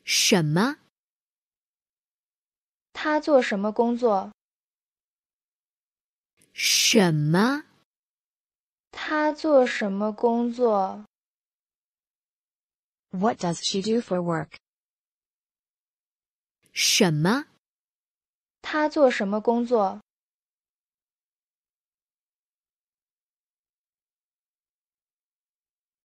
什么？ 她做什么工作？ 什么？ 她做什么工作？ What does she do for work? 什么？ 她做什么工作？